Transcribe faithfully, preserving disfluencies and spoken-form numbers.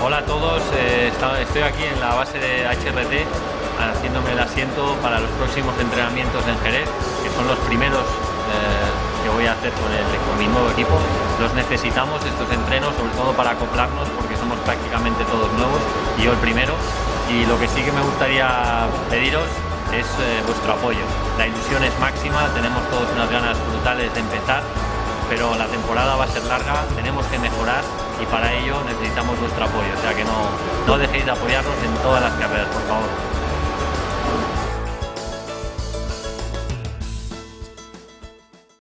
Hola a todos, eh, estoy aquí en la base de H R T haciéndome el asiento para los próximos entrenamientos en Jerez, que son los primeros eh, que voy a hacer con, el, con mi nuevo equipo. Los necesitamos estos entrenos, sobre todo para acoplarnos, porque somos prácticamente todos nuevos y yo el primero. Y lo que sí que me gustaría pediros es eh, vuestro apoyo. La ilusión es máxima, tenemos todos unas ganas brutales de empezar, pero la temporada va a ser larga, tenemos que mejorar y para ello necesitamos vuestro apoyo, o sea que no, no dejéis de apoyarnos en todas las carreras, por favor.